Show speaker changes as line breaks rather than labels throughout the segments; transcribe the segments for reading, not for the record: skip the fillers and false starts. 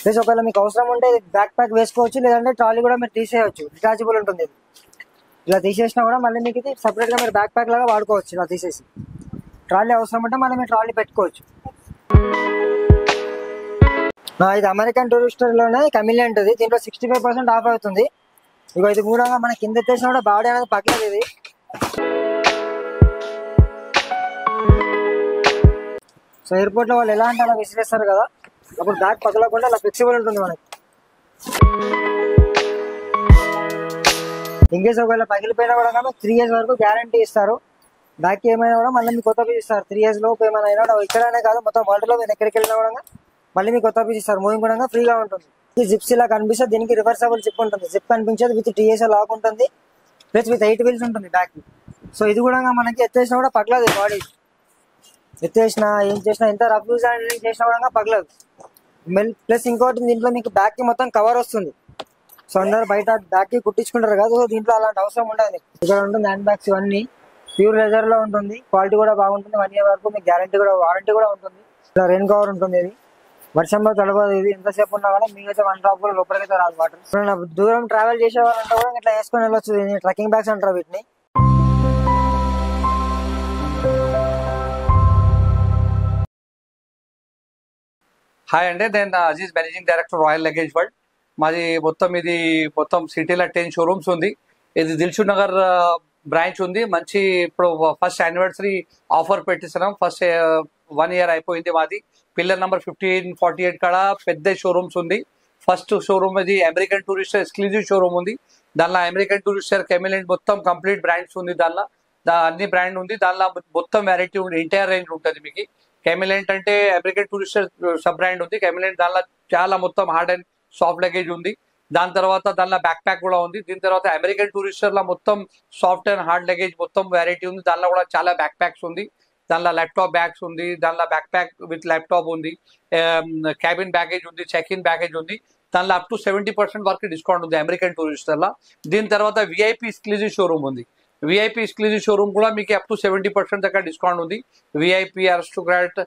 Plus ఒకవేళ మీకు అవసరం ఉంటే బ్యాక్ ప్యాక్ వేసుకోవచ్చు, లేదంటే ట్రాలీ కూడా మీరు తీసేయచ్చు. డిటాచబుల్ ఉంటుంది ఇది. ఇలా తీసేసినా కూడా మళ్ళీ మీకు ఇది సపరేట్గా మీరు బ్యాక్ ప్యాక్ లాగా వాడుకోవచ్చు. ఇలా తీసేసి ట్రాలీ అవసరం ఉంటే మళ్ళీ మీరు ట్రాలీ పెట్టుకోవచ్చు. ఇది అమెరికన్ టూరిస్టర్లోనే కమిలియంట్ ఇది. దీంట్లో 65% ఆఫ్ అవుతుంది. ఇక ఇది కూడా మన కింద ఎత్తేసినా కూడా బాడీ అనేది పక్కలేదు ఇది. సో ఎయిర్పోర్ట్ లో వాళ్ళు ఎలా అంటే అలా విసిరేస్తారు కదా, అప్పుడు బ్యాగ్ పగలకుండా అలా ఫ్లెక్సిబుల్ ఉంటుంది మనకి. ఇంకేస్ ఒకవేళ పగిలిపోయినా కూడా 3 years వరకు గ్యారంటీ ఇస్తారు. బ్యాగ్ ఏమైనా కూడా మళ్ళీ మీకు కొత్త పీస్ ఇస్తారు. 3 years లోపు ఏమైనా అయినా ఇక్కడనే కాదు మొత్తం వరల్డ్ లో మీరు ఎక్కడికి వెళ్ళినా కూడా మళ్ళీ మీకు కొత్త పీస్ ఇస్తారు. మూవింగ్ కూడా ఫ్రీగా ఉంటుంది. ఈ జిప్స్ ఇలా కనిపిస్తే దీనికి రివర్సబుల్ జిప్ ఉంటుంది. జిప్ కనిపించేది విత్ TSA లాక్ ఉంటుంది, ప్లస్ విత్ 8 wheels ఉంటుంది బ్యాగ్. సో ఇది కూడా మనకి ఎత్తేసినా కూడా పగలదు. బాడీ ఎత్తేసినా ఏం చేసినా ఎంత రఫ్ యూజ్ చేసినా కూడా పగలదు. ప్లస్ ఇంకోటి దీంట్లో మీకు బ్యాగ్ కి మొత్తం కవర్ వస్తుంది. సో అందరు బయట బ్యాగ్ కి కుట్టించుకుంటారు కదా, సో దీంట్లో అలాంటి అవసరం ఉండదు. ఇక్కడ ఉంటుంది హ్యాండ్ బ్యాగ్స్ ఇవన్నీ ప్యూర్ లెదర్ లో ఉంటుంది. క్వాలిటీ కూడా బాగుంటుంది. 1 year వరకు మీకు గ్యారంటీ కూడా వారంటీ కూడా ఉంటుంది. ఇలా రెయిన్ కవర్ ఉంటుంది. ఇది వర్షంలో తడవదు. ఇది ఎంతసేపు ఉన్నా కూడా మీకైతే 1 drop కూడా లోపలికైతే రాదు వాటర్. దూరం ట్రావెల్ చేసే వాళ్ళంటే కూడా ఇట్లా వేసుకొని వెళ్ళొచ్చు. ట్రెక్కింగ్ బ్యాగ్స్ అంటారు వీటిని.
హాయ్ అండి, నేను Aziz, managing director Royal Luggage World. మాది మొత్తం సిటీలో 10 షోరూమ్స్ ఉంది. ఇది దిల్షుక్ నగర్ బ్రాంచ్ ఉంది. మంచి ఇప్పుడు ఫస్ట్ యానివర్సరీ ఆఫర్ పెట్టిస్తున్నాం. ఫస్ట్ 1 year అయిపోయింది మాది. పిల్లర్ నెంబర్ 1548 కాడ పెద్ద షోరూమ్స్ ఉంది. ఫస్ట్ షోరూమ్ ఇది అమెరికన్ టూరిస్టర్ ఎక్స్క్లూజివ్ షోరూమ్ ఉంది. దానిలో అమెరికన్ టూరిస్టర్ కెమిలెంట్ మొత్తం కంప్లీట్ బ్రాండ్స్ ఉంది. దానిలో అన్ని బ్రాండ్ ఉంది. దానిలో మొత్తం వెరైటీ ఉంది. ఎంటైర్ రేంజ్ ఉంటుంది మీకు. కెమిలెంట్ అంటే అమెరికన్ టూరిస్టర్ సబ్ బ్రాండ్ ఉంది. కెమిలెంట్ దానిలో చాలా మొత్తం హార్డ్ అండ్ సాఫ్ట్ లగేజ్ ఉంది. దాని తర్వాత దానిలో బ్యాక్ ప్యాక్ కూడా ఉంది. దీని తర్వాత అమెరికన్ టూరిస్టర్ లో మొత్తం సాఫ్ట్ అండ్ హార్డ్ లగేజ్ మొత్తం వెరైటీ ఉంది. దానిలో కూడా చాలా బ్యాక్ ప్యాక్స్ ఉంది. దానిలో ల్యాప్టాప్ బ్యాగ్స్ ఉంది. దానిలో బ్యాక్ ప్యాక్ విత్ ల్యాప్టాప్ ఉంది. క్యాబిన్ బ్యాగేజ్ ఉంది. చెక్ ఇన్ బ్యాగేజ్ ఉంది. దానిలో అప్ టు 70% వరకు డిస్కౌంట్ ఉంది అమెరికన్ టూరిస్టర్ లో. దీని తర్వాత విఐపి ఎక్స్క్లూజివ్ షోరూమ్ ఉంది. విఐపి ఎక్స్క్లూజివ్ షోరూమ్ కూడా మీకు అప్ టు 70% దాకా డిస్కౌంట్ ఉంది. VIP, Aristocrat,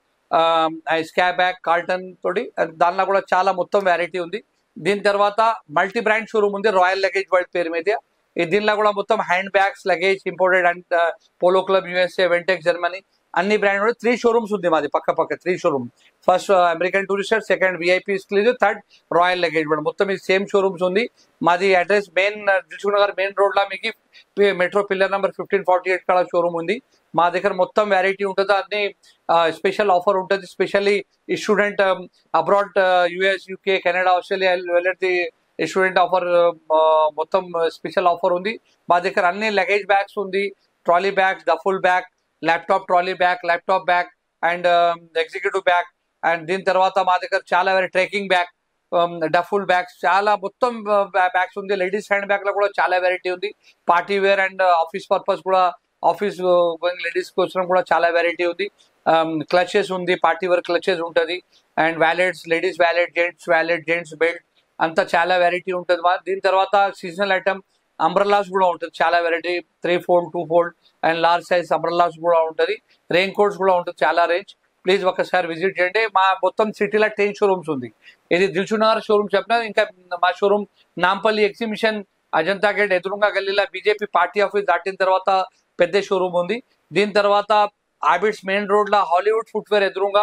Sky bag, Carlton తోటి దానిలో కూడా చాలా మొత్తం వెరైటీ ఉంది. దీని తర్వాత మల్టీ బ్రాండ్ షోరూమ్ ఉంది రాయల్ లగేజ్ వరల్డ్ పేరు మీద. దీనిలో కూడా మొత్తం handbags, luggage, imported and Polo Club USA, Ventech Germany అన్ని బ్రాండ్ కూడా 3 షోరూమ్స్ ఉంది మాది పక్క 3 showroom. First American Tourister, second VIP exclusive, third Royal Luggage World. మొత్తం ఈ సేమ్ షోరూమ్స్ ఉంది. మాది address main Dilsukhnagar main road లో మీకు మెట్రో పిల్లర్ నెంబర్ 1548 కాడ షోరూమ్ ఉంది. మా దగ్గర మొత్తం వెరైటీ ఉంటుంది. అన్ని స్పెషల్ ఆఫర్ ఉంటుంది. స్పెషల్లీ ఈ student abroad US, UK, Canada, Australia వెళ్ళేది స్టూడెంట్ ఆఫర్ మొత్తం స్పెషల్ ఆఫర్ ఉంది. మా దగ్గర అన్ని లగేజ్ బ్యాగ్స్ ఉంది. Trolley bags, duffel bag, laptop trolley bag, laptop bag and executive bag. And దీని తర్వాత మా దగ్గర చాలా ట్రెకింగ్ బ్యాగ్, డఫుల్ బ్యాగ్స్ చాలా మొత్తం బ్యాగ్స్ ఉంది. లేడీస్ హ్యాండ్ బ్యాగ్ లో కూడా చాలా వెరైటీ ఉంది. Party wear and office purpose కూడా, ఆఫీస్ గోయింగ్ లేడీస్ కోసం కూడా చాలా వెరైటీ ఉంది. క్లచెస్ ఉంది. పార్టీ వేర్ క్లచెస్ ఉంటుంది. And wallets, ladies wallet, gents belt అంతా చాలా వెరైటీ ఉంటుంది. దీని తర్వాత సీజనల్ ఐటమ్ అంబ్రెల్లాస్ కూడా ఉంటుంది. చాలా variety 3-fold, 2-fold and large size umbrellas కూడా ఉంటుంది. రెయిన్ కోట్స్ కూడా ఉంటుంది. చాలా రేంజ్. ప్లీజ్ ఒకసారి విజిట్ చేయండి. మా మొత్తం సిటీలో 10 షోరూమ్స్ ఉంది. ఇది దిల్షుక్ నగర్ షోరూమ్ చెప్పిన. ఇంకా మా showroom Nampally exhibition, Ajanta gate ఎదురుగా గల్లీలో బీజేపీ పార్టీ ఆఫీస్ దాటిన తర్వాత పెద్ద షోరూమ్ ఉంది. దీని తర్వాత ఆబిడ్స్ మెయిన్ రోడ్ లో హాలీవుడ్ ఫుట్వేర్ ఎదురుగా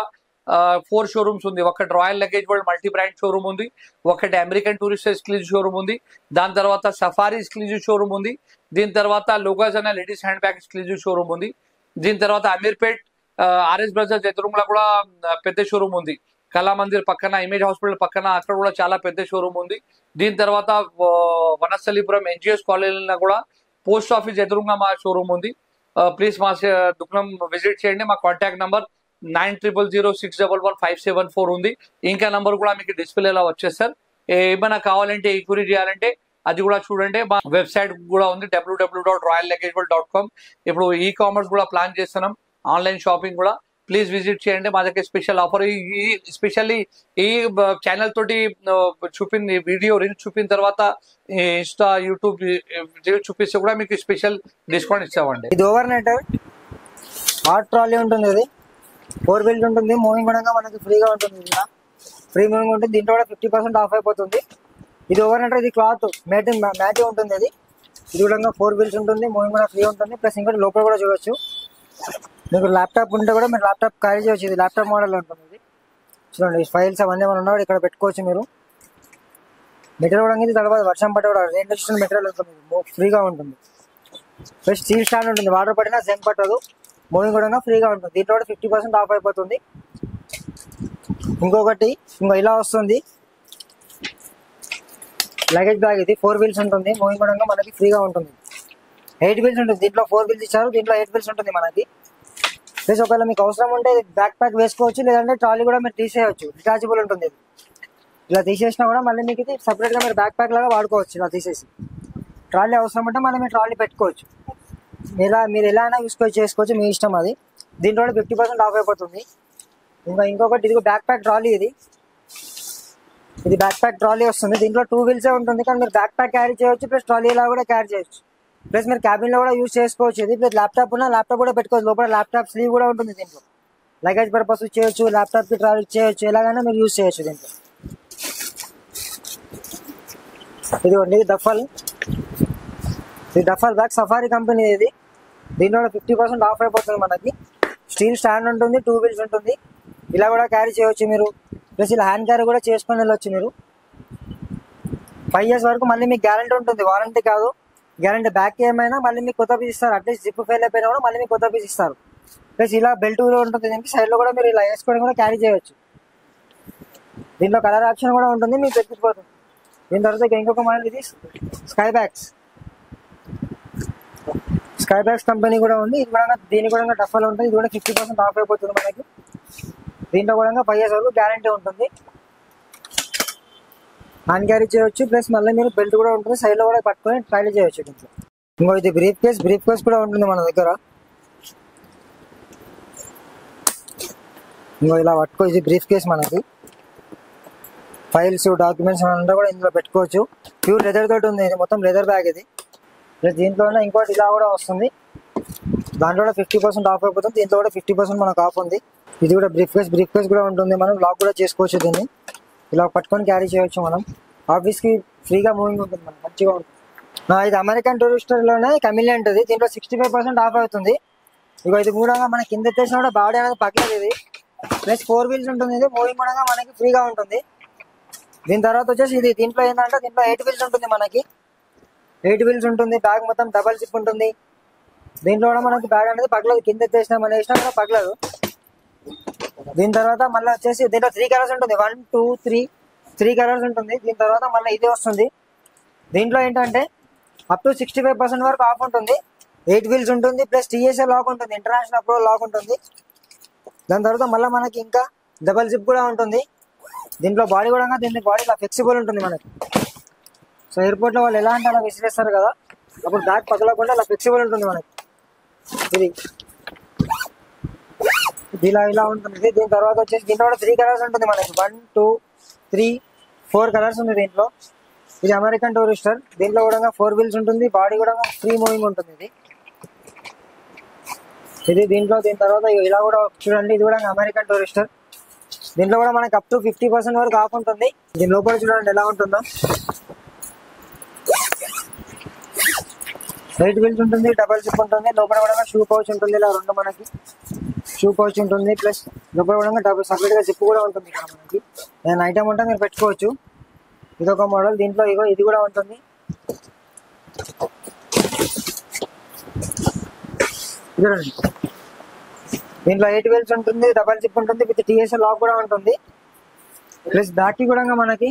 4 షోరూమ్స్ ఉంది. ఒకటి Royal Luggage World multi brand showroom ఉంది. ఒకటి అమెరికన్ టూరిస్ట్ ఎక్స్క్లూజివ్ షోరూమ్ ఉంది. దాని తర్వాత సఫారీ ఎక్స్క్లూజివ్ షోరూమ్ ఉంది. దీని తర్వాత లోగాస్ అనే ladies handbag exclusive showroom ఉంది. దీని తర్వాత అమీర్పేట్ RS బ్రదర్స్ ఎదురుగా కూడా పెద్ద షోరూమ్ ఉంది. కళామందిర్ పక్కన, ఇమేజ్ హాస్పిటల్ పక్కన అక్కడ కూడా చాలా పెద్ద షోరూమ్ ఉంది. దీని తర్వాత వనస్థలీపురం NGS కాలనీలో కూడా పోస్ట్ ఆఫీస్ ఎదురుగా మా షోరూమ్ ఉంది. ప్లీజ్ మా దుకాణం విజిట్ చేయండి. మా కాంటాక్ట్ నంబర్ 9000061157 ఉంది. ఇంకా నంబర్ కూడా మీకు డిస్ప్లేలో వచ్చేస్తారు. ఏమైనా కావాలంటే, ఎంక్వైరీ చేయాలంటే అది కూడా చూడండి. మా వెబ్సైట్ కూడా ఉంది www.royallagageworld.com. ఇప్పుడు కామర్స్ కూడా ప్లాన్ చేస్తున్నాం, ఆన్లైన్ షాపింగ్ కూడా. ప్లీజ్ విజిట్ చేయండి. మా దగ్గర స్పెషల్ ఆఫర్ స్పెషల్లీ ఈ ఛానల్ తోటి చూపింది వీడియో రీల్స్ చూపిన తర్వాత ఇన్స్టా, యూట్యూబ్ చూపిస్తే కూడా మీకు స్పెషల్ డిస్కౌంట్ ఇస్తామండి.
ఇది ఓవర్ నైట్ హాట్ ట్రాలీ ఉంటుంది. ఇది 4 wheeled ఉంటుంది. మూవింగ్ కూడా మనకి ఫ్రీగా ఉంటుంది. ఫ్రీ మూవింగ్ ఉంటుంది. దీంట్లో కూడా 50% ఆఫ్ అయిపోతుంది. ఇది ఓవర్ అంటే ఇది క్లాత్ మ్యాటి ఉంటుంది. ఇది కూడా 4 వీల్స్ ఉంటుంది. మూవింగ్ కూడా ఫ్రీ ఉంటుంది. ప్లస్ ఇంకోటి లోపల కూడా చూడొచ్చు. మీకు ల్యాప్టాప్ ఉంటే కూడా మీరు ల్యాప్టాప్ క్యారీ చేయవచ్చు. ఇది ల్యాప్టాప్ మోడల్ ఉంటుంది. ఇది చూడండి, ఈ ఫైల్స్ అవన్నీ ఏమైనా ఉన్నా కూడా ఇక్కడ పెట్టుకోవచ్చు మీరు. మెటీరియల్ కూడా ఇది తర్వాత వర్షం పట్ట కూడా రెయిన్ రెసిస్టెంట్ మెటీరియల్ ఉంటుంది. ఫ్రీగా ఉంటుంది. ప్లస్ స్టీల్ స్టాండ్ ఉంటుంది. వాటర్ పట్టినా జంగ్ పట్టదు. మూవింగ్ కూడా ఫ్రీగా ఉంటుంది. దీంట్లో కూడా 50% ఆఫ్ అయిపోతుంది. ఇంకొకటి ఇలా వస్తుంది లగేజ్ బ్యాగ్. ఇది 4 వీల్స్ ఉంటుంది. మూవింగ్ కూడా మనకి ఫ్రీగా ఉంటుంది. 8 వీల్స్ ఉంటుంది. దీంట్లో 4 వీల్స్ ఇచ్చారు. దీంట్లో 8 వీల్స్ ఉంటుంది మనకి. ప్లస్ ఒకవేళ మీకు అవసరం ఉంటే బ్యాక్ ప్యాక్ వేసుకోవచ్చు, లేదంటే ట్రాలీ కూడా మీరు తీసేయచ్చు. డిటాచబుల్ ఉంటుంది. ఇది ఇలా తీసేసినా కూడా మళ్ళీ మీకు ఇది సపరేట్గా మీరు బ్యాక్ ప్యాక్ లాగా వాడుకోవచ్చు. ఇలా తీసేసి ట్రాలీ అవసరం ఉంటే మళ్ళీ మీరు ట్రాలీ పెట్టుకోవచ్చు. మీరు ఎలా అయినా యూస్ చేసుకోవచ్చు, మీ ఇష్టం అది. దీంట్లో కూడా 50% ఆఫ్ అయిపోతుంది. ఇంకొకటి ఇది బ్యాక్ ప్యాక్ ట్రాలీ. ఇది బ్యాక్ ప్యాక్ ట్రాలీ వస్తుంది. దీంట్లో 2 వీల్సే ఉంటుంది, కానీ మీరు బ్యాక్ ప్యాక్ క్యారీ చేయొచ్చు, ప్లస్ ట్రాలీ ఇలా కూడా క్యారీ చేయొచ్చు. ప్లస్ మీరు క్యాబిన్ లో కూడా యూజ్ చేసుకోవచ్చు. ఇది ప్లస్ ల్యాప్టాప్ ఉన్నా ల్యాప్టాప్ కూడా పెట్టుకోవచ్చు. లోపల ల్యాప్టాప్ స్లీవ్ కూడా ఉంటుంది. దీంట్లో లగేజ్ పర్పస్ చేయొచ్చు, ల్యాప్టాప్ కి ట్రావెల్ చేయొచ్చు, ఎలాగైనా మీరు యూజ్ చేయొచ్చు. దీంట్లో ఇది డఫల్ బ్యాగ్ సఫారీ కంపెనీ. ఇది దీంట్లో 50% ఆఫ్ అయిపోతుంది మనకి. స్టీల్ స్టాండ్ ఉంటుంది. 2 వీల్స్ ఉంటుంది. ఇలా కూడా క్యారీ చేయవచ్చు మీరు. ప్లస్ ఇలా హ్యాండ్ క్యారీ కూడా చేసుకొని వెళ్ళొచ్చు మీరు. 5 years వరకు మళ్ళీ మీకు గ్యారంటీ ఉంటుంది. వారంటీ కాదు, గ్యారంటీ. బ్యాక్ ఏమైనా మళ్ళీ మీకు కొత్త పీస్ ఇస్తారు. అట్లీస్ట్ జిప్ ఫెయిల్ అయిపోయినా కూడా మళ్ళీ మీకు కొత్త పీస్ ఇస్తారు. ప్లస్ ఇలా బెల్ట్ కూడా ఉంటుంది. దీనికి సైడ్ లో కూడా మీరు ఇలా వేసుకొని కూడా క్యారీ చేయవచ్చు. దీంట్లో కలర్ ఆప్షన్ కూడా ఉంటుంది. మీకు తెచ్చిపోతుంది. దీని తర్వాత ఇంకొక మోడల్ ఇది స్కై బ్యాగ్స్ కంపెనీ కూడా ఉంది. ఇది కూడా దీని కూడా డఫల్ ఉంటుంది. ఇది కూడా 50% ఆఫ్ అయిపోతుంది మనకి. దీంట్లో కూడా 5 years వరకు గ్యారంటీ ఉంటుంది. హ్యాండ్ క్యారీ చేయొచ్చు. ప్లస్ మళ్ళీ మీరు బెల్ట్ కూడా ఉంటుంది. సైడ్ లో కూడా పట్టుకొని ట్రైల్ చేయొచ్చు. దీంట్లో ఇది బ్రీఫ్ కేస్ కూడా ఉంటుంది మన దగ్గర. ఇలా పట్టుకో. ఇది బ్రీఫ్ కేస్ మనకి. ఫైల్స్, డాక్యుమెంట్స్ అంతా కూడా ఇందులో పెట్టుకోవచ్చు. ప్యూర్ లెదర్ తోటి ఉంది. ఇది మొత్తం లెదర్ బ్యాగ్. ఇది ప్లస్ దీంట్లోనే ఇంకోటి ఇలా కూడా వస్తుంది. దాంట్లో కూడా 50% ఆఫ్ అయిపోతుంది. దీంట్లో కూడా 50% మనకు ఆఫ్ ఉంది. ఇది కూడా బ్రీఫ్ కేస్ కూడా ఉంటుంది. మనం లాక్ కూడా చేసుకోవచ్చు. దీన్ని ఇలా పట్టుకొని క్యారీ చేయొచ్చు. మనం ఆఫీస్ కి ఫ్రీగా మూవింగ్ ఉంటుంది. మనకు మంచిగా ఉంటుంది. ఇది అమెరికన్ టూరిస్టర్ లోనే కమిలియన్ ఉంటుంది. దీంట్లో 65% ఆఫ్ అవుతుంది. ఇది కూడా మన కింద ఎత్తేసినా కూడా బాడీ అనేది పక్కలేదు. ఇది ప్లస్ 4 వీల్స్ ఉంటుంది. ఇది మూవింగ్ కూడా మనకి ఫ్రీగా ఉంటుంది. దీని తర్వాత వచ్చేసి దీంట్లో ఏంటంటే దీంట్లో 8 వీల్స్ ఉంటుంది. మనకి 8 వీల్స్ ఉంటుంది. బ్యాగ్ మొత్తం డబల్ జిప్ ఉంటుంది. దీంట్లో కూడా మనకి బ్యాగ్ అనేది పగలదు. కింద ఎత్తేసినా మనం వేసినా కూడా పగలదు. దీని తర్వాత మళ్ళీ వచ్చేసి దీంట్లో 3 కలర్స్ ఉంటుంది. 1, 2, 3 కలర్స్ ఉంటుంది. దీని తర్వాత మళ్ళీ ఇది వస్తుంది. దీంట్లో ఏంటంటే అప్ టు 65% వరకు ఆఫ్ ఉంటుంది. 8 వీల్స్ ఉంటుంది. ప్లస్ TSA లాక్ ఉంటుంది. ఇంటర్నేషనల్ అప్రూవల్ లాక్ ఉంటుంది. దాని తర్వాత మళ్ళీ మనకి ఇంకా డబల్ జిప్ కూడా ఉంటుంది. దీంట్లో బాడీ కూడా బాడీ ఇలా ఫ్లెక్సిబుల్ ఉంటుంది మనకి. సో ఎయిర్పోర్ట్ లో వాళ్ళు ఎలా అంటే అలా విసిరేస్తారు కదా, అప్పుడు బ్యాగ్ పగలకుండా అలా ఫ్లెక్సిబుల్ ఉంటుంది మనకి. ఇది ఇలా ఉంటుంది. దీని తర్వాత వచ్చేసి దీంట్లో కూడా 3 కలర్స్ ఉంటుంది మనకి. 1, 2, 3, 4 కలర్స్ ఉంది దీంట్లో. ఇది అమెరికన్ టూరిస్టర్. దీంట్లో కూడా 4 వీల్స్ ఉంటుంది. బాడీ కూడా ఫ్రీ మూవింగ్ ఉంటుంది. దీని తర్వాత ఇలా కూడా చూడండి. ఇది కూడా అమెరికన్ టూరిస్టర్. దీంట్లో కూడా మనకి అప్ టు 50% వరకు ఆఫ్ ఉంటుంది. దీని లోపల చూడండి ఎలా ఉంటుందో. 8 వీల్స్ ఉంటుంది. డబల్ జిప్ ఉంటుంది. లోపల కూడా షూ పౌచ్ ఉంటుంది. ఇలా 2 మనకి షూ పౌచ్ ఉంటుంది. ప్లస్ లోపల కూడా డబుల్ సపరేట్ గా జిప్ కూడా ఉంటుంది. ఇక్కడ మనకి ఏదైనా ఐటమ్ ఉంటే మీరు పెట్టుకోవచ్చు. ఇదొక మోడల్. దీంట్లో ఇది కూడా ఉంటుంది. చూడండి, దీంట్లో 8 వీల్స్ ఉంటుంది. డబల్ జిప్ ఉంటుంది. విత్ TSA లాక్ కూడా ఉంటుంది. ప్లస్ బ్యాక్ కి కూడా మనకి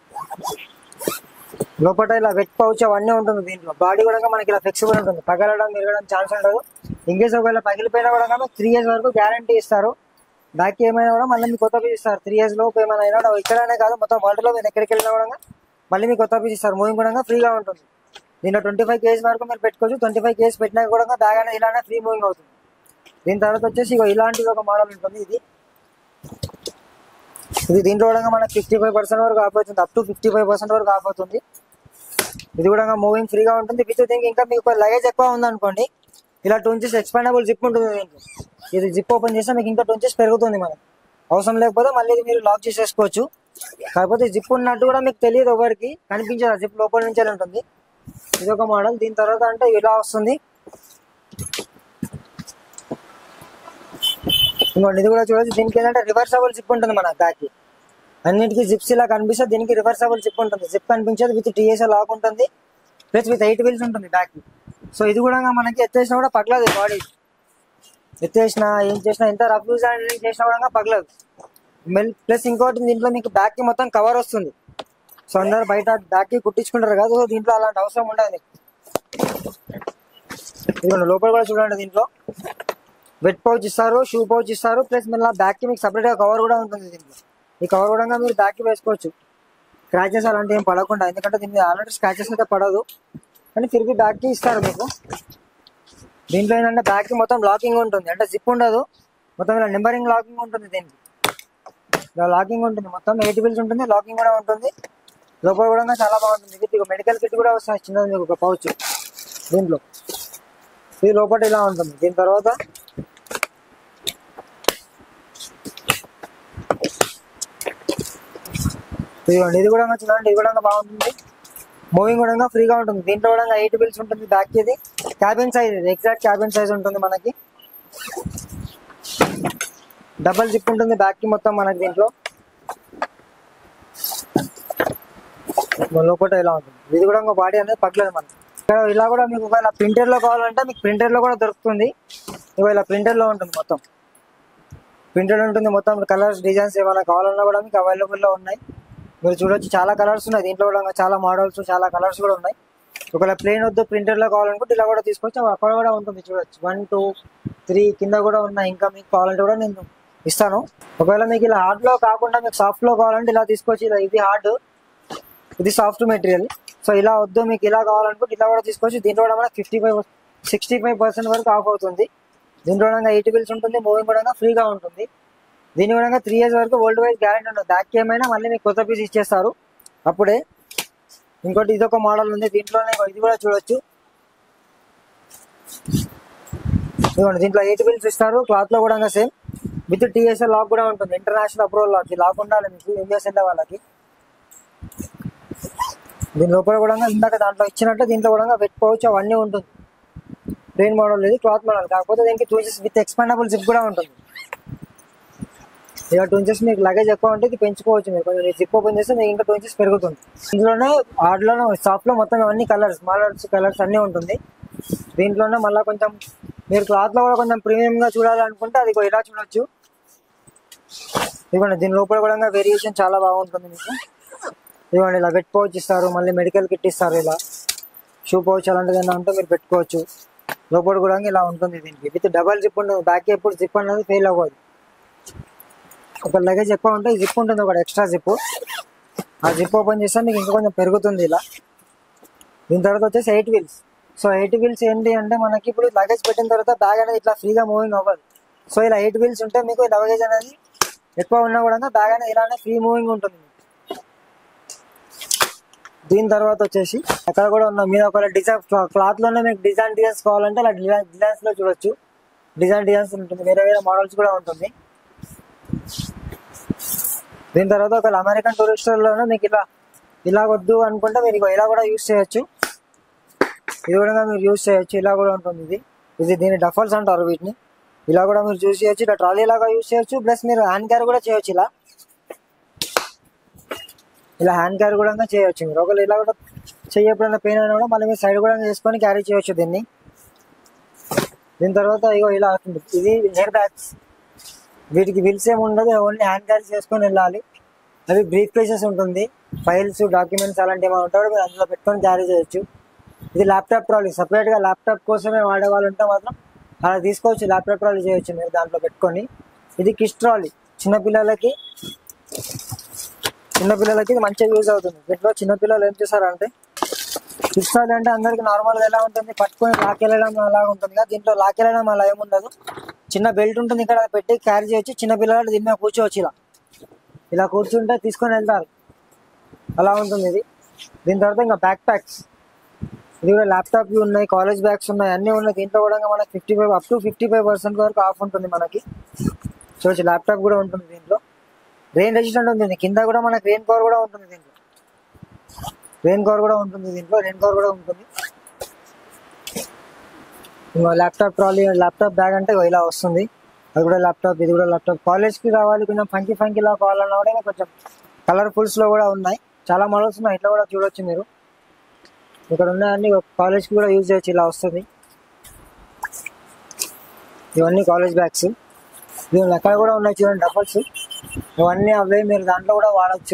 లోపల ఇలా వెట్ పౌచ్ అవన్నీ ఉంటుంది. దీంట్లో బాడీ కూడా మనకి ఇలా ఫ్లెక్సిబుల్ ఉంటుంది. పగలడం మిరగడం ఛాన్స్ ఉండదు. ఇంకేస్ ఒకవేళ పగిలిపోయినా కూడా 3 years వరకు గ్యారంటీ ఇస్తారు. బ్యాక్ ఏమైనా కూడా మళ్ళీ మీకు కొత్త పీస్ ఇస్తారు. 3 years లోపు ఏమైనా అయినా ఇక్కడనే కాదు, మొత్తం వరల్డ్ లో మీరు ఎక్కడికి వెళ్ళినా కూడా మళ్ళీ మీకు కొత్త పీస్ ఇస్తారు. మూవింగ్ కూడా ఫ్రీగా ఉంటుంది. దీంట్లో 25 kg వరకు మీరు పెట్టుకోవచ్చు. 25 kg పెట్టినా కూడా బ్యాగ్ అనేది ఇలానే ఫ్రీ మూవింగ్ అవుతుంది. దీని తర్వాత వచ్చేసి ఇలాంటిది ఒక మోడల్ ఉంటుంది. ఇది దీంట్లో కూడా మనకి 55% వరకు ఆఫ్ అవుతుంది. అప్ టు 55% వరకు ఆఫ్ అవుతుంది. ఇది కూడా మూవింగ్ ఫ్రీగా ఉంటుంది. విత్ దీనికి ఇంకా మీకు లగేజ్ ఎక్కువ ఉందనుకోండి, ఇలా 2 inches ఎక్స్పాండబుల్ జిప్ ఉంటుంది దీంట్లో. ఇది జిప్ ఓపెన్ చేస్తే మీకు ఇంకా 2 inches పెరుగుతుంది మనకి. అవసరం లేకపోతే మళ్ళీ ఇది మీరు లాక్ చేసేసుకోవచ్చు. కాకపోతే జిప్ ఉన్నట్టు కూడా మీకు తెలియదు, ఎవరికి కనిపించదు. జిప్ లోపల నుంచే ఉంటుంది. ఇది ఒక మోడల్. దీని తర్వాత అంటే ఇలా వస్తుంది. ఇంకోటి ఇది కూడా చూడొచ్చు. దీనికి ఏంటంటే రివర్సబుల్ జిప్ ఉంటుంది మన బ్యాక్. అన్నిటికీ జిప్స్ ఇలా కనిపిస్తే దీనికి రివర్సబుల్ జిప్ ఉంటుంది. జిప్ కనిపించేది విత్ టీఎస్ఏ లాక్ ఉంటుంది, ప్లస్ విత్ 8 వీల్స్ ఉంటుంది బ్యాక్. సో ఇది కూడా మనకి ఎత్తేసినా కూడా పగలదు. బాడీ ఎత్తేసినా ఏం చేసినా ఎంత రఫ్ యూజ్ చేసినా కూడా పగలదు. ప్లస్ ఇంకోటి దీంట్లో మీకు బ్యాక్ కి మొత్తం కవర్ వస్తుంది. సో అందరు బయట బ్యాక్ కి కుట్టించుకుంటారు కదా, సో దీంట్లో అలాంటి అవసరం ఉండదు. ఇదిగోండి లోపల కూడా చూడండి. దీంట్లో వెట్ పౌచ్ ఇస్తారు, షూ పౌచ్ ఇస్తారు, ప్లస్ మళ్ళీ బ్యాక్ కి మీకు సపరేట్ గా కవర్ కూడా ఉంటుంది. దీంట్లో ఈ కవర్ కూడా మీరు బ్యాక్ కి వేసుకోవచ్చు, స్క్రాచెస్ అలాంటివి ఏం పడకుండా. ఎందుకంటే దీన్ని ఆల్రెడీ స్క్రాచెస్ అయితే పడదు, కానీ తిరిగి బ్యాక్ కి ఇస్తారు మీకు. దీంట్లో ఏంటంటే బ్యాక్ కి మొత్తం లాకింగ్ ఉంటుంది, అంటే జిప్ ఉండదు, మొత్తం ఇలా నెంబరింగ్ లాకింగ్ ఉంటుంది. దీనికి ఇలా లాకింగ్ ఉంటుంది, మొత్తం 8 వీల్స్ ఉంటుంది, లాకింగ్ కూడా ఉంటుంది. లోపల కూడా చాలా బాగుంటుంది. ఇది మెడికల్ కిట్ కూడా వస్తుంది చిన్నది మీకు ఒక పౌచ్ దీంట్లో. ఇది లోపల ఇలా ఉంటుంది. దీని తర్వాత ఇదిగోండి, ఇది కూడా చూడండి. ఇది కూడా బాగుంటుంది, మూవింగ్ కూడా ఫ్రీగా ఉంటుంది. దీంట్లో కూడా 8 వీల్స్ ఉంటుంది బ్యాక్. ఇది క్యాబిన్ సైజ్, ఇది ఎగ్జాక్ట్ క్యాబిన్ సైజ్ ఉంటుంది మనకి. డబల్ జిప్ ఉంటుంది బ్యాక్ కి మొత్తం మనకి. దీంట్లో లోపల ఇలా ఉంటుంది. ఇది కూడా బాడీ అనేది పగలేదు మనకి. ఇలా కూడా మీకు ఒకవేళ ప్రింటర్ లో కావాలంటే మీకు ప్రింటర్ లో కూడా దొరుకుతుంది. ఇలా ప్రింటర్ లో ఉంటుంది, మొత్తం ప్రింటర్ ఉంటుంది. మొత్తం కలర్స్ డిజైన్స్ ఏమైనా కావాలన్నా కూడా మీకు అవైలబుల్ లో ఉన్నాయి. మీరు చూడొచ్చు, చాలా కలర్స్ ఉన్నాయి దీంట్లో కూడా, చాలా మోడల్స్, చాలా కలర్స్ కూడా ఉన్నాయి. ఒకవేళ ప్లేన్ వద్దు ప్రింటర్ లో కావాలనుకుంటే ఇలా కూడా తీసుకోవచ్చు. అక్కడ కూడా ఉంటుంది చూడొచ్చు, 1, 2, 3 కింద కూడా ఉన్నాయి. ఇంకా మీకు కావాలంటే కూడా నేను ఇస్తాను. ఒకవేళ మీకు ఇలా హార్డ్ లో కాకుండా మీకు సాఫ్ట్ లో కావాలంటే ఇలా తీసుకోవచ్చు. ఇలా ఇది హార్డ్, ఇది సాఫ్ట్ మెటీరియల్. సో ఇలా వద్దు మీకు ఇలా కావాలనుకుంటే ఇలా కూడా తీసుకోవచ్చు. దీంట్లో కూడా మనకు 65% వరకు ఆఫ్ అవుతుంది. దీంట్లో కూడా 8 వీల్స్ ఉంటుంది, మూవింగ్ కూడా ఫ్రీగా ఉంటుంది. దీని కూడా 3 years వరకు వరల్డ్ వైజ్ గ్యారెంటీ ఉంటుంది. బ్యాక్ ఏమైనా మళ్ళీ మీకు కొత్త పీస్ ఇచ్చేస్తారు అప్పుడే. ఇంకోటి ఇదొక మోడల్ ఉంది. దీంట్లోనే ఇది కూడా చూడొచ్చు. ఇదిగోండి, దీంట్లో 8 వీల్స్ ఇస్తారు. క్లాత్ లో కూడా సేమ్ విత్ టీఎస్ఏ లాక్ కూడా ఉంటుంది. International approval lock. లాక్ ఉండాలి మీకు యూఎస్ వెళ్ళే వాళ్ళకి. దీని లోపల కూడా ఇందాక దాంట్లో ఇచ్చినట్టు దీంట్లో కూడా వెట్ పౌచ్ అవన్నీ ఉంటుంది. ప్లెయిన్ మోడల్ ఇది క్లాత్ మోడల్, కాకపోతే దీనికి 2 inches విత్ ఎక్స్పాండబుల్ జిప్ కూడా ఉంటుంది. ఇక 2 inches మీకు లగేజ్ ఎక్కువ ఉంటే ఇది పెంచుకోవచ్చు. మీరు కొంచెం జిప్ ఓపెన్ చేస్తే మీకు ఇంకా 2 inches పెరుగుతుంది. ఇందులోనే హార్డ్లోనే సాఫ్ట్ లో మొత్తం అన్ని కలర్స్, మోడల్స్ కలర్స్ అన్ని ఉంటుంది. దీంట్లోనే మళ్ళీ కొంచెం మీరు క్లాత్ లో కూడా కొంచెం ప్రీమియం గా చూడాలనుకుంటే అది ఇలా చూడొచ్చు. ఇదిగోండి, దీని లోపల కూడా వేరియేషన్ చాలా బాగుంటుంది మీకు. ఇదిగోండి, ఇలా వెట్ పౌచ్ ఇస్తారు, మళ్ళీ మెడికల్ కిట్ ఇస్తారు, ఇలా షూ పౌచ్ అలాంటిది ఏమైనా ఉంటే మీరు పెట్టుకోవచ్చు. లోపల కూడా ఇలా ఉంటుంది. దీనికి విత్ డబల్ జిప్ ఉంటుంది. బ్యాక్ ఎప్పుడు జిప్ అనేది ఫెయిల్ అవ్వదు. ఒక లగేజ్ ఎక్కువ ఉంటే జిప్ ఉంటుంది, ఒక ఎక్స్ట్రా జిప్. ఆ జిప్ ఓపెన్ చేస్తే మీకు ఇంకా కొంచెం పెరుగుతుంది ఇలా. దీని తర్వాత వచ్చేసి 8 వీల్స్. సో 8 వీల్స్ ఏంటి అంటే మనకి ఇప్పుడు లగేజ్ పెట్టిన తర్వాత బ్యాగ్ అనేది ఇట్లా ఫ్రీగా మూవింగ్ అవ్వదు. సో ఇలా 8 వీల్స్ ఉంటే మీకు లగేజ్ అనేది ఎక్కువ ఉన్నా కూడా బ్యాగ్ అనేది ఇలానే ఫ్రీ మూవింగ్ ఉంటుంది. దీని తర్వాత వచ్చేసి అక్కడ కూడా ఉన్న మీద ఒక డిజైన్ క్లాత్ లోనే మీకు డిజైన్స్ కావాలంటే అలా డిజైన్స్ లో చూడొచ్చు. డిజైన్స్ ఉంటుంది, వేరే వేరే మోడల్స్ కూడా ఉంటుంది. దీని తర్వాత ఒక అమెరికన్ టూరిస్టర్ లోనే మీకు ఇలా వద్దు అనుకుంటే మీరు ఇలా కూడా యూజ్ చేయొచ్చు. ఇది కూడా మీరు యూజ్ చేయొచ్చు. ఇలా కూడా ఉంటుంది. ఇది దీని డఫల్స్ అంటారు వీటిని. ఇలా కూడా మీరు యూజ్ చేయొచ్చు. ఇలా ట్రాలీ లాగా యూజ్ చేయొచ్చు. ప్లస్ మీరు హ్యాండ్ క్యారీ కూడా చేయొచ్చు. ఇలా హ్యాండ్ క్యారీ కూడా చేయొచ్చు. మీరు ఒకవేళ ఇలా కూడా ఎప్పుడైనా పెయిన్ అయినా కూడా మళ్ళీ మీరు సైడ్ కూడా చేసుకొని క్యారీ చేయొచ్చు దీన్ని. దీని తర్వాత ఇలా ఉంటుంది. ఇది ఎయిర్ బ్యాగ్స్. వీటికి వీల్స్ ఏమి ఉండదు, ఓన్లీ హ్యాండ్ క్యారీ చేసుకొని వెళ్ళాలి. అవి బ్రీఫ్ కేసెస్ ఉంటుంది, ఫైల్స్, డాక్యుమెంట్స్ అలాంటివి ఏమైనా ఉంటాయో మీరు అందులో పెట్టుకొని క్యారీ చేయొచ్చు. ఇది ల్యాప్టాప్ ట్రాలీ. సపరేట్గా ల్యాప్టాప్ కోసమే వాడేవాళ్ళు ఉంటే మాత్రం అలా తీసుకోవచ్చు. ల్యాప్టాప్ ట్రాలీ చేయొచ్చు మీరు దాంట్లో పెట్టుకొని. ఇది కిడ్స్ ట్రాలీ. చిన్నపిల్లలకి ఇది మంచిగా యూజ్ అవుతుంది. దీంట్లో చిన్నపిల్లలు ఏం చేస్తారంటే కిడ్స్ ట్రాలీ అంటే అందరికి నార్మల్గా ఎలా ఉంటుంది, పట్టుకొని లాకెళ్ళడం అలాగా ఉంటుంది కదా. దీంట్లో లాకెళ్ళడం అలా ఏముండదు. చిన్న బెల్ట్ ఉంటుంది, ఇక్కడ పెట్టి క్యారీ చేయొచ్చు. చిన్న పిల్లలు దీని మీద కూర్చోవచ్చు. ఇలా కూర్చుంటే తీసుకొని వెళ్తారు, అలా ఉంటుంది ఇది. దీని తర్వాత ఇంకా బ్యాక్ ప్యాక్స్. ఇది కూడా ల్యాప్టాప్ ఉన్నాయి, కాలేజ్ బ్యాగ్స్ ఉన్నాయి, అన్నీ ఉన్నాయి. దీంట్లో కూడా మనకి 55 up to 55% వరకు ఆఫ్ ఉంటుంది మనకి. చూడొచ్చు, ల్యాప్టాప్ కూడా ఉంటుంది దీంట్లో. రెయిన్ రెసిస్టెంట్ ఉంటుంది, కింద కూడా మనకి రెయిన్ కవర్ కూడా ఉంటుంది దీంట్లో. రెయిన్ కవర్ కూడా ఉంటుంది ఇంకా ల్యాప్టాప్ ట్రాలీ, ల్యాప్టాప్ బ్యాగ్ అంటే ఇలా వస్తుంది. అది కూడా ల్యాప్టాప్, ఇది కూడా ల్యాప్టాప్. కాలేజ్కి కావాలి కొంచెం ఫంకీ లా కావాలన్నా కూడా కొంచెం కలర్ఫుల్స్ లో కూడా ఉన్నాయి, చాలా మోడల్స్ ఉన్నాయి. ఇట్లా కూడా చూడొచ్చు మీరు, ఇక్కడ ఉన్నాయన్నీ కాలేజ్కి కూడా యూజ్ చేయొచ్చు. ఇలా వస్తుంది, ఇవన్నీ కాలేజ్ బ్యాగ్స్. దీని అక్కడ కూడా ఉన్నాయి చూడండి డబల్స్, ఇవన్నీ అవే మీరు దాంట్లో కూడా వాడచ్చు.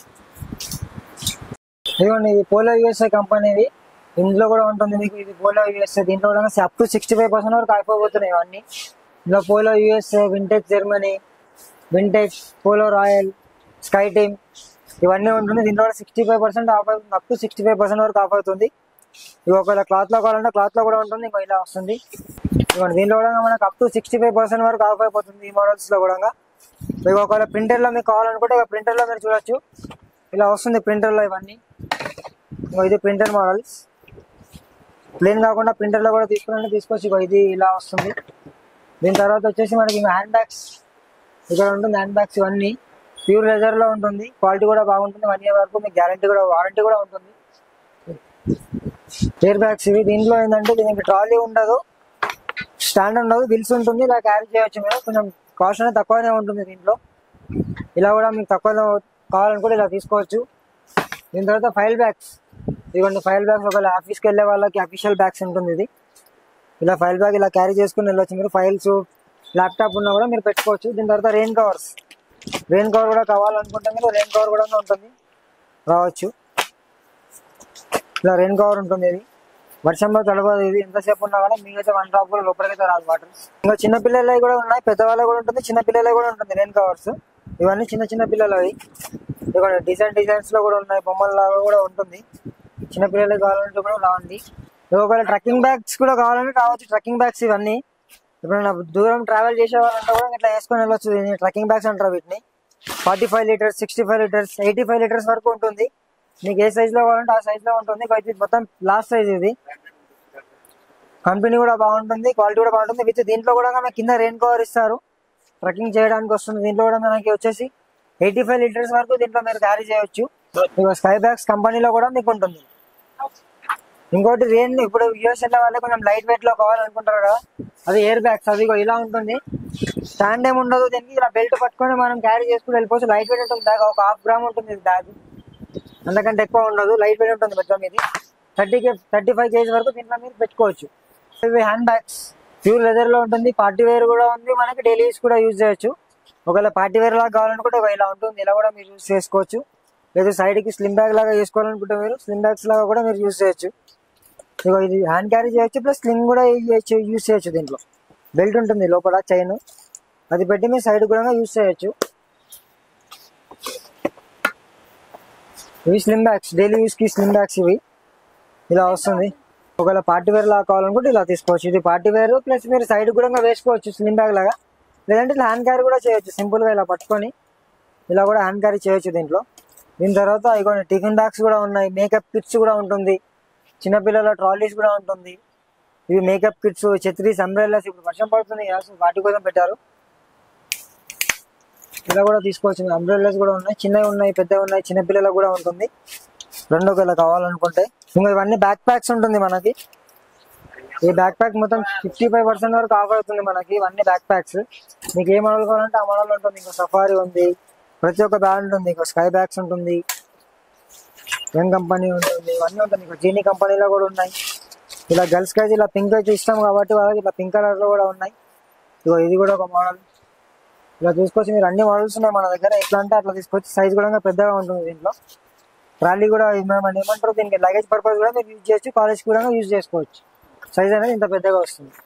ఇదిగోండి ఇది పోలో యూఎస్ఏ కంపెనీది, ఇందులో కూడా ఉంటుంది మీకు. ఇది పోలో యూఎస్ఏ, దీంట్లో కూడా అప్ టు 65% వరకు అయిపోతున్నాయి ఇవన్నీ. ఇందులో Polo USA, Vintage Germany, Vintage Polo Royal, Sky Team ఇవన్నీ ఉంటుంది. దీంట్లో కూడా 65% ఆఫ్ అవుతుంది, అప్ టు 65% వరకు ఆఫ్ అవుతుంది. ఇవి ఒకవేళ క్లాత్ లో కావాలంటే క్లాత్ లో కూడా ఉంటుంది, ఇంకో ఇలా వస్తుంది. ఇవ్వండి దీంట్లో కూడా మనకు అప్ టు 65% వరకు ఆఫ్ అయిపోతుంది ఈ మోడల్స్ లో కూడా. మీకు ఒకవేళ ప్రింటర్ లో మీకు కావాలనుకుంటే ప్రింటర్ లో మీరు చూడొచ్చు, ఇలా వస్తుంది ప్రింటర్ లో ఇవన్నీ. ఇది ప్రింటర్ మోడల్స్, ప్లేన్ కాకుండా ప్రింటర్ లో కూడా తీసుకోవచ్చు. ఇది ఇలా వస్తుంది. దీని తర్వాత వచ్చేసి మనకి హ్యాండ్ బ్యాగ్స్ ఇక్కడ ఉంటుంది. హ్యాండ్ బ్యాగ్స్ ఇవన్నీ ప్యూర్ లెదర్ లో ఉంటుంది, క్వాలిటీ కూడా బాగుంటుంది. 1 year వరకు మీకు గ్యారంటీ కూడా, వారంటీ కూడా ఉంటుంది. ఎయిర్ బ్యాగ్స్ ఇవి. దీంట్లో ఏంటంటే దీనికి ట్రాలీ ఉండదు, స్టాండ్ ఉండదు, బిల్స్ ఉంటుంది, ఇలా క్యారీ చేయొచ్చు మీరు. కొంచెం కాస్ట్ అనేది తక్కువనే ఉంటుంది దీంట్లో. ఇలా కూడా మీకు తక్కువ కావాలనుకుంటే ఇలా తీసుకోవచ్చు. దీని తర్వాత ఫైల్ బ్యాగ్స్, ఇదిగోండి ఫైల్ బ్యాగ్స్. ఒకవేళ ఆఫీస్కి వెళ్ళే వాళ్ళకి అఫీషియల్ బ్యాగ్స్ ఉంటుంది ఇది. ఇలా ఫైల్ బ్యాగ్ ఇలా క్యారీ చేసుకుని వెళ్ళొచ్చు మీరు. ఫైల్స్, ల్యాప్టాప్ ఉన్నా కూడా మీరు పెట్టుకోవచ్చు. దీని తర్వాత రెయిన్ కవర్స్, రెయిన్ కవర్ కూడా కావాలనుకుంటే మీరు రెయిన్ కవర్ కూడా ఉంటుంది, రావచ్చు. ఇలా రెయిన్ కవర్ ఉంటుంది. ఇది వర్షంలో తడవదు, ఇది ఎంతసేపు ఉన్నా కూడా మీకైతే 1 drop కూడా లోపలికైతే రాదు వాటర్. ఇంకా చిన్న పిల్లలవి కూడా ఉన్నాయి, పెద్దవాళ్ళవి కూడా ఉంటుంది, చిన్న పిల్లలవి కూడా ఉంటుంది రెయిన్ కవర్స్. ఇవన్నీ చిన్న పిల్లలవి. ఇక్కడ డిజైన్స్ లో కూడా ఉన్నాయి, బొమ్మల్లాగా కూడా ఉంటుంది. చిన్న పిల్లలకి కావాలంటే కూడా రావండి. ఒకవేళ ట్రక్కింగ్ బ్యాగ్స్ కూడా కావాలంటే రావచ్చు. ట్రక్కింగ్ బ్యాగ్స్ ఇవన్నీ ఇప్పుడు దూరం ట్రావెల్ చేసే వాళ్ళంటే కూడా ఇట్లా వేసుకొని వెళ్ళొచ్చు. ట్రక్కింగ్ బ్యాగ్స్ అంటారు వీటిని. 45 liters, 65 liters, 85 liters వరకు ఉంటుంది. మీకు ఏ సైజ్ లో కావాలంటే ఆ సైజ్ లో ఉంటుంది. మొత్తం లాస్ట్ సైజ్ ఇది. కంపెనీ కూడా బాగుంటుంది, క్వాలిటీ కూడా బాగుంటుంది. విత్ దీంట్లో కూడా మనకి కింద రెయిన్ కవర్ ఇస్తారు, ట్రక్కింగ్ చేయడానికి వస్తుంది. దీంట్లో కూడా మనకి వచ్చేసి 85 liters వరకు దీంట్లో మీరు క్యారీ చేయొచ్చు. స్కై బ్యాగ్స్ కంపెనీలో కూడా మీకు ఉంటుంది. ఇంకోటి రెయిన్, ఇప్పుడు యూఎస్ వెళ్ళే వాళ్ళకి కొంచెం లైట్ వెయిట్ లో కావాలనుకుంటారు కదా, అది ఎయిర్ బ్యాగ్స్. అది ఇలా ఉంటుంది, స్టాండ్ ఏమి ఉండదు దీనికి. ఇలా బెల్ట్ పట్టుకొని మనం క్యారీ చేసుకుని వెళ్ళిపోవచ్చు. లైట్ వెయిట్ ఉంటుంది బ్యాగ్, ఒక 1/2 gram ఉంటుంది బ్యాగ్, అంతకంటే ఎక్కువ ఉండదు. లైట్ వెయిట్ ఉంటుంది మొత్తం. ఇది 35 kg వరకు దీంట్లో మీరు పెట్టుకోవచ్చు. ఇవి హ్యాండ్ బ్యాగ్స్, ప్యూర్ లెదర్ లో ఉంటుంది. పార్టీ వేర్ కూడా ఉంది, మనకి డైలీ యూస్ కూడా యూజ్ చేయొచ్చు. ఒకవేళ పార్టీ వేర్ లాగా కావాలనుకుంటే ఇలా ఉంటుంది, ఇలా కూడా మీరు యూజ్ చేసుకోవచ్చు. లేదా సైడ్ కి స్లిమ్ బ్యాగ్ లాగా వేసుకోవాలనుకుంటే మీరు స్లిమ్ బ్యాగ్స్ లాగా కూడా మీరు యూజ్ చేయొచ్చు. ఇది హ్యాండ్ క్యారీ చేయొచ్చు, ప్లస్ స్లింగ్ కూడా యూజ్ చేయొచ్చు. దీంట్లో బెల్ట్ ఉంటుంది లోపల, చైన్, అది పెట్టి మీరు సైడ్ కూడా యూజ్ చేయొచ్చు. ఇవి స్లిమ్ బ్యాగ్స్, డైలీ యూస్ కి స్లిమ్ బ్యాగ్స్ ఇవి. ఇలా వస్తుంది. ఒకవేళ పార్టీ వేర్ లాగా కావాలనుకుంటే ఇలా తీసుకోవచ్చు. ఇది పార్టీ వేర్, ప్లస్ మీరు సైడ్ కూడా వేసుకోవచ్చు స్లిమ్ బ్యాగ్ లాగా. లేదంటే ఇలా హ్యాండ్ క్యారీ కూడా చేయొచ్చు, సింపుల్ గా ఇలా పట్టుకొని ఇలా కూడా హ్యాండ్ క్యారీ చేయొచ్చు దీంట్లో. దీని తర్వాత ఇక టిఫిన్ బ్యాగ్స్ కూడా ఉన్నాయి, మేకప్ కిట్స్ కూడా ఉంటుంది, చిన్నపిల్లల ట్రాలీస్ కూడా ఉంటుంది. ఇవి మేకప్ కిట్స్, ఛత్రీస్, అంబ్రెల్లాస్. ఇప్పుడు వర్షం పడుతుంది వాటి కోసం పెట్టారు. ఇలా కూడా తీసుకోవచ్చు. అంబ్రెల్లాస్ కూడా ఉన్నాయి, చిన్నవి ఉన్నాయి, పెద్దవి ఉన్నాయి. చిన్నపిల్లలకు కూడా ఉంటుంది, రెండు ఒకవేళ కావాలనుకుంటే. ఇంకా ఇవన్నీ బ్యాక్ ప్యాక్స్ ఉంటుంది మనకి. ఈ బ్యాక్ ప్యాక్ మొత్తం 55% వరకు ఆఫర్ అవుతుంది మనకి. ఇవన్నీ బ్యాక్ ప్యాక్స్, మీకు ఏ మోడల్ కావాలంటే ఆ మోడల్ ఉంటుంది. ఇంకా సఫారీ ఉంది, ప్రతి ఒక్క బ్రాండ్ ఉంటుంది. ఇంకా స్కై బ్యాగ్స్ ఉంటుంది, యంగ్ కంపెనీ ఉంటుంది, ఇవన్నీ ఉంటుంది. ఇంకా జీనీ కంపెనీలో కూడా ఉన్నాయి. ఇలా గర్ల్స్ కి అయితే ఇలా పింక్ అయితే ఇష్టం కాబట్టి వాళ్ళకి ఇలా పింక్ కలర్ లో కూడా ఉన్నాయి. ఇది కూడా ఒక మోడల్. ఇలా చూసుకోవచ్చు మీరు, అన్ని మోడల్స్ ఉన్నాయి మన దగ్గర. ఎట్లా అంటే అట్లా తీసుకోవచ్చు. సైజ్ కూడా పెద్దగా ఉంటుంది దీంట్లో. ట్రాలీ కూడా మనం ఏమంటారు, దీనికి లగేజ్ పర్పస్ కూడా మీరు యూజ్ చేయొచ్చు, కాలేజ్ కూడా యూజ్ చేసుకోవచ్చు. సైజ్ అనేది ఇంత పెద్దగా వస్తుంది.